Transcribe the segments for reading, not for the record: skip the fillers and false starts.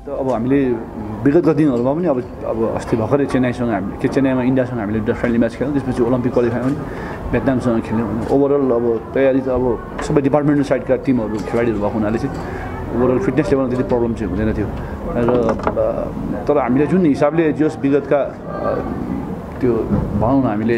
अब हामीले विगतका दिनहरुमा पनि अब अस्ति भर्खरै चेन्नाईसँग हामीले चेन्नाईमा इन्डियासँग हामीले फ्रेन्डली म्याच खेल्यौं त्यसपछि ओलम्पिक क्वालिफायर पनि भियतनामसँग खेल्यौं ओभरअल अब तयारी त अब सबै डिपार्टमेन्टल साइडका टिमहरु खेलाडीहरु भएको हुनाले चाहिँ ओभरअल फिटनेस लेभलमा त्यति प्रब्लम चाहिँ हुँदैन थियो र तर हामीले जुन हिसाबले जस विगतका त्यो भनौं न हामीले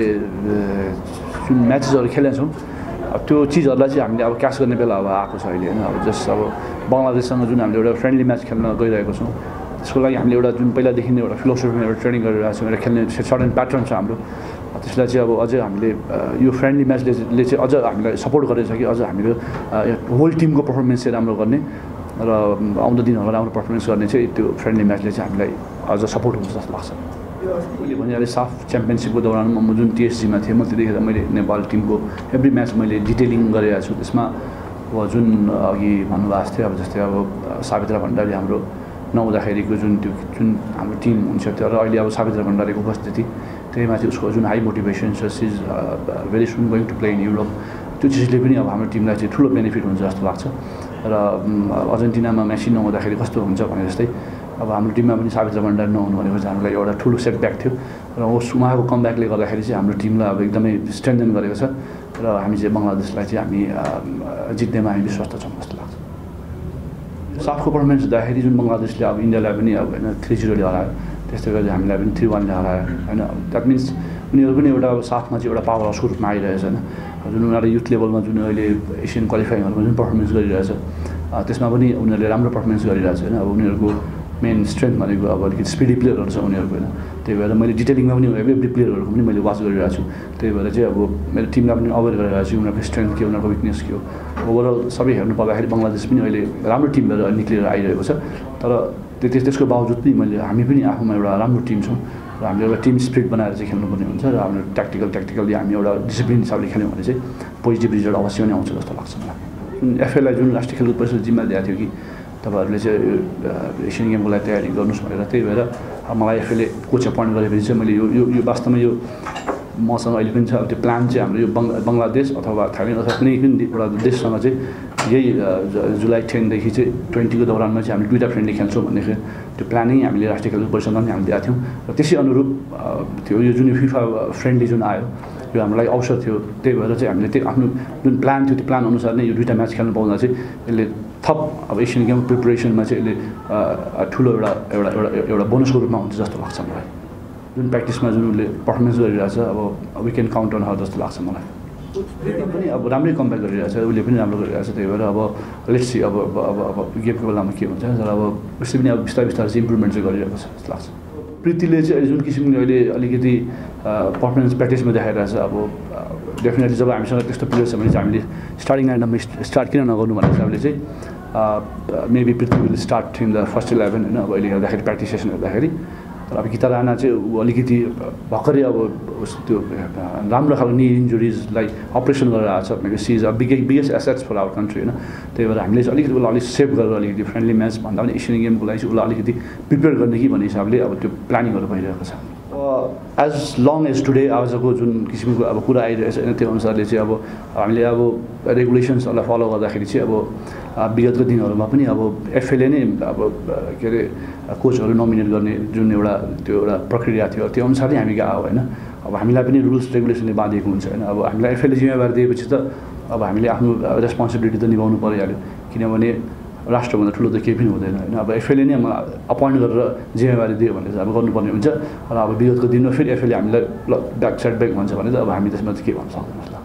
जुन म्याचेसहरु खेलेका छौं त्यो चीजहरुलाई चाहिँ हामीले अब क्याच गर्ने बेला अब आएको छ अहिले हैन अब जस्ट अब बंगलादेशसँग जुन हामीले एउटा फ्रेन्डली म्याच खेल्न गइरहेको छौं त्यसको लागि हामीले एउटा जुन पहिलादेखि नै एउटा फिलोसफीमा एउटा ट्रेनिङ गरिरहेको छौं एउटा खेल्ने सर्टेन प्याटर्न छ हाम्रो त्यसलाई चाहिँ अब अझै हामीले यो फ्रेन्डली म्याचले चाहिँ अझ हामीलाई सपोर्ट गरेछ कि अझ हामीले होल टिमको पर्फर्मेन्स चाहिँ राम्रो गर्ने र आउँदो दिनहरुमा राम्रो पर्फर्मेन्स गर्ने चाहिँ त्यो फ्रेन्डली म्याचले चाहिँ हामीलाई अझ सपोर्ट हुन्छ जस्तो लाग्छ मैले भने अहिले साफ च्याम्पियनशिपको दौरानमा म जुन टिएसजीमा थिएँ म त्यतिखेर मैले नेपाल टिमको एभ्री म्याच मैले डिटेलिङ गरिरहेको छु त्यसमा अब जुन अघि भन्नुभएको थियो अब जस्तै अब सावित्रा भण्डारी हाम्रो नहुँदाखेरिको जुन हाम्रो टिम हुन्छ त्यो र अहिले अब सावित्रा भण्डारीको उपस्थिति त्यही माथि उसको जुन हाई मोटिभेसन छ she is very soon going to play in Europe त्यो चिजले पनि अब हाम्रो टिमलाई चाहिँ ठुलो बेनिफिट हुन्छ जस्तो लाग्छ र अर्जेन्टिनामा मेसी नहुँदाखेरि कस्तो हुन्छ भने जस्तै अब हाम्रो टिममा पनि सावित्रा भण्डारी नहुनु भनेको चाहिँ हामीलाई एउटा ठुलो सेटब्याक थियो र उहाँको कमब्याकले गर्दाखेरि चाहिँ हाम्रो टिमलाई अब एकदमै स्ट्रेन्थन गरेको छ र हामी चाहिँ बंगलादेशलाई चाहिँ हामी जित्नेमा हामी विश्वस्त छौँ जस्तो लाग्छ साफको पर्फर्मेन्स हुँदाखेरि जुन बंगलादेशले अब इन्डियालाई पनि अब होइन 3-0ले हरायो त्यस्तै गरी हामीलाई पनि 3-1ले हरायो होइन द्याट मिन्स उनीहरू पनि एउटा साथमा चाहिँ एउटा पावर हाउसको रूपमा आइरहेछ होइन जुन उनीहरू युथ लेभलमा जुन अहिले एसियन क्वालिफाइङहरूमा जुन पर्फर्मेन्स गरिरहेछ त्यसमा पनि उनीहरूले राम्रो पर्फर्मेन्स गरिरहेछ होइन अब उनीहरूको मेन स्ट्रेन्थ भनेको अब अलिकति स्पिडी प्लेयरहरू छ उनीहरूको होइन त्यही भएर मैले डिटेलिङमा पनि एभ्री प्लेयरहरूको पनि मैले वाच गरिरहेको छु त्यही भएर चाहिँ अब मेरो टिमलाई पनि अवेर गरिरहेको छु उनीहरूको स्ट्रेन्थ के उनीहरूको विकनेस के हो ओभरअल सबै हेर्नु पर्दाखेरि बंगलादेश पनि अहिले राम्रो टिम भएर निक्लिएर आइरहेको छ तर त्यसको बावजुद पनि मैले हामी पनि आफूमा एउटा राम्रो टिम छौँ र हामीले एउटा टिम स्पिरिट बनाएर चाहिँ खेल्नुपर्ने हुन्छ र हाम्रो ट्याक्टिकली हामी एउटा डिसिप्लिन हिसाबले खेल्यौँ भने चाहिँ पोजिटिभ रिजल्ट अवश्य नै आउँछ जस्तो लाग्छ मलाई जुन एफएलाई जुन राष्ट्रिय खेलकुद परिषदले जिम्मा दिएको थियो कि तपाईहरुले चाहिँ एसियन गेमको लागि तयारी गर्नुस् भनेर त्यही भएर मलाई एफएले कोच अपॉइन्ट गरेपछि चाहिँ मैले यो वास्तवमा यो मसँग अहिले पनि छ त्यो प्लान चाहिँ हाम्रो यो बंगलादेश अथवा थाइल्यान्ड अथवा कुनै पनि एउटा देशसँग चाहिँ यही जुलाई 10 देखि चाहिँ 20 को दौरानमा चाहिँ हामी दुईटा फ्रेन्डली खेल्छौँ भन्ने त्यो प्लानिङ हामीले राष्ट्रिय खेलकुद परिषदमा पनि हामीले दिएको थियौँ र त्यसै अनुरूप त्यो यो जुन फिफा फ्रेन्डली जुन आयो यो हामीलाई अवसर थियो त्यही भएर चाहिँ हामीले त्यो आफ्नो जुन प्लान थियो त्यो प्लान अनुसार नै यो दुईटा म्याच खेल्नु पाउँदा चाहिँ यसले थप अब एसियन गेम प्रिपरेसनमा चाहिँ यसले ठुलो एउटा बोनसको रूपमा हुन्छ जस्तो लाग्छ मलाई जुन प्र्याक्टिसमा जुन उसले पर्फर्मेन्स गरिरहेछ अब we can count on her जस्तो लाग्छ मलाई पनि अब राम्रै कम्पेयर गरिरहेछ उसले पनि राम्रो गरिरहेछ त्यही भएर अब लेट्स सी अब गेमको बेलामा के हुन्छ तर अब उसले पनि अब बिस्तारै चाहिँ इम्प्रुभमेन्ट चाहिँ गरिरहेको छ जस्तो लाग्छ प्रीतिले चाहिँ जुन किसिमले अहिले अलिकति पर्फर्मेन्स प्र्याक्टिसमा देखाइरहेछ अब डेफिनेटली जब हामीसँग त्यस्तो प्लेयर छ भने चाहिँ हामीले स्टार्टिङ लाइनमा स्टार्ट किन नगर्नु भन्ने हिसाबले चाहिँ maybe Prithvi will start in the first 11 होइन अब अहिले हेर्दाखेरि प्र्याक्टिस सेसन हेर्दाखेरि तर अब गीता राणा चाहिँ अलिकति भर्खरै अब त्यो राम्रो खालको नी इन्जुरिजलाई अपरेसन गरेर आएको छ भनेको she is a biggest assets for our country होइन त्यही भएर हामीले चाहिँ अलिकति उसलाई अलिक सेभ गरेर अलिकति फ्रेन्डली म्याच भन्दा पनि एसियन गेमको लागि चाहिँ उसलाई अलिकति प्रिपेयर गर्ने कि भन्ने हिसाबले अब त्यो प्लानिङहरू भइरहेको छ एज लङ एज टुडे आजको जुन किसिमको अब कुरा आइरहेछ होइन त्यो अनुसारले चाहिँ अब हामीले अब रेगुलेसन्सहरूलाई फलो गर्दाखेरि चाहिँ अब विगतको दिनहरूमा पनि अब एफएले नै अब के अरे कोचहरू नोमिनेट गर्ने जुन त्यो एउटा प्रक्रिया थियो त्यो अनुसारले हामी गएको होइन अब हामीलाई पनि रुल्स रेगुलेसनले बाँधिएको हुन्छ होइन अब हामीलाई एफएले जिम्मेवारी दिएपछि त अब हामीले आफ्नो रेस्पोन्सिबिलिटी त निभाउनु परिहाल्यो किनभने राष्ट्रभन्दा ठुलो त केही पनि हुँदैन होइन अब एफएले नै अपॉइन्ट गरेर जिम्मेवारी दियो भने चाहिँ अब गर्नुपर्ने हुन्छ र अब विगतको दिनमा फेरि एफएले हामीलाई ब्याक साइड ब्याक भन्छ भने त अब हामी त्यसमा चाहिँ के भन्न सक्दैनौँ